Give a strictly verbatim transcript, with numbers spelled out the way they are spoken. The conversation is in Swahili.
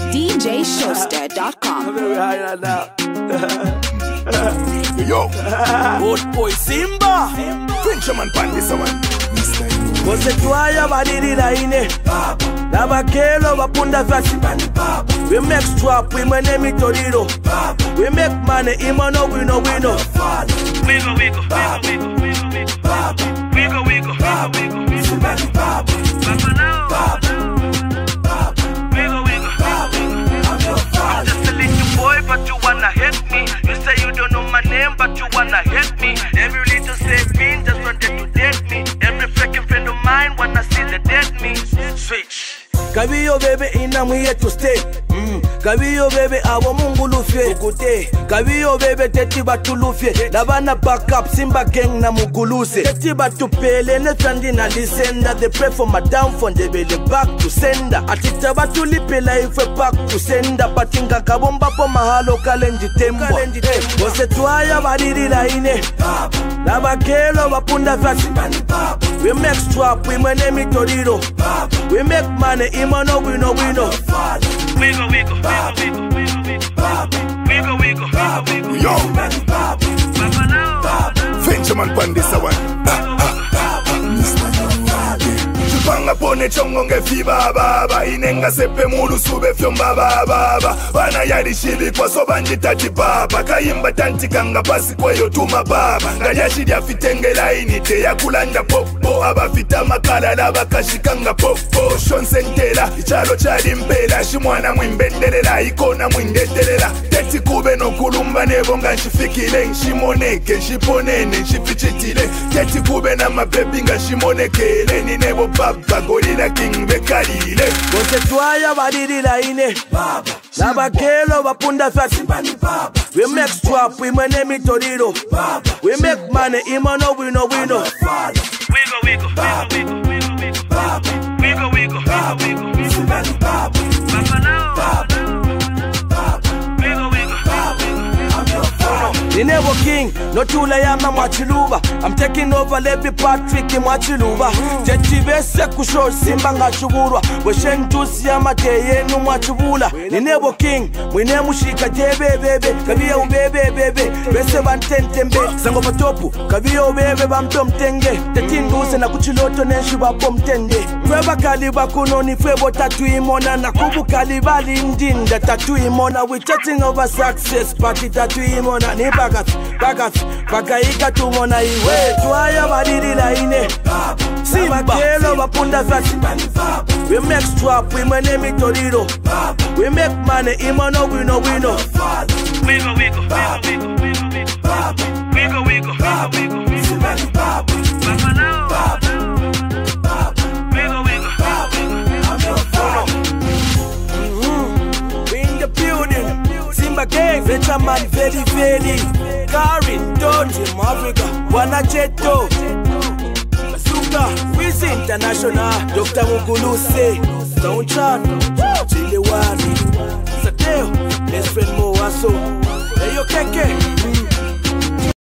D J Schuster dot com. Yo, Old boy Simba, Frenchman Pandisa one. Kose tuaya badiri laine Nabakelo bapunda vasi. We make strap, we my name is Torino. We make money, imano we no we no. Wiggle, wiggle, wiggle, wiggle, wiggle, wiggle, wiggle, wiggle, wiggle, Papa now. Wiggle, wiggle, I'm just a little boy, but you wanna hit me. You say you don't know my name, but you wanna hit me. Every little safe mean just wanted to date me. Every freaking friend of mine wanna see the dead me. Switch. Kabiyo baby ina I'm here to stay. Mm. Kabiyo baby awo mungu lufye ukute. Kabiyo baby teti batu lufye. Labana back up Simba gang na muguluse. Teti batu pele ne tandi na lisenda. They pray for my downfall, they be back to sender. Atita batu lipela ife back to sender. Patinga kabomba po mahalo kalenji tembo. Ose tuaya badiri laine Nabakelo bapunda vasi. We make strap, we my name is Torino. We make money, imano we no we no. Wiggle, wiggle, wiggle, wiggle, wiggle, wiggle, wiggle, wiggle, Yo, Papa now. Frenchman Pandisa one. Chupanga pone chongo ngefi baba baba inenga sepe mulu sube fyomba baba baba bana yali shili kwa soba njitati baba kayimba tantikanga pasi kwa yotuma baba ngayashidi afitenge laini te ya kulanda popo abafita makala laba kashikanga popo shonsentela ichalo chali mpela shimwana mwimbendelela ikona mwindetelela teti kube no kulumba nebonga nchifikile nchimoneke nchiponene nchifichitile teti kube na mabebi nga shimonekele ni nebo baba gorilla king bekalile Kose tuaya badiri laine Nabakelo bapunda fasi. We make strap, we my name is Torino. We make money, imano we no we no. Wiggle, wiggle, wiggle, wiggle, wiggle, wiggle, wiggle, wiggle, wiggle, Papa now. Wiggle, wiggle, Ninebo king, no tula yama mwachiluba. I'm taking over Levi Patrick mwachiluba. Chechibese kusho Simba ngachugurwa. Weshentusi yama teyenu mwachubula. Ninebo king, mwine mushika jebe bebe. Kabiya ubebe bebe, bese bantente mbe. Sango matopu, kabiya ubebe bamtomtenge. Tetinduse na kuchiloto nenshi bapomtende. Kweba kaliba kunoni febo tatu imona. Na kubu kalibali ndinda tatu imona. We chatting over success, party tatu imona. Ni bagat, bagat, bagaika tumona iwe. Tuaya badiri laine Simba kelo bapunda vasi. We make strap, we my name is Torino. We make money, imano we no we no. wiggle, wiggle, wiggle, wiggle, wiggle, wiggle, wiggle, wiggle, Papa now. Wiggle, wiggle, We in the building, Simba gang, Venture man, very, very. Karin, Dodge, Africa, Wanacheto, Bazooka, Wiz International, Doctor Muguluse, Soundtrack, Chilewani, Sateo, best friend Moaso, Eyo Keke,